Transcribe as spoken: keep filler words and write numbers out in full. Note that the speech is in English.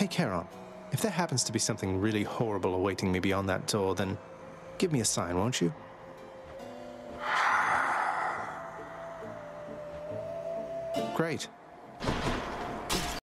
Hey, Charon, if there happens to be something really horrible awaiting me beyond that door, then give me a sign, won't you? Great.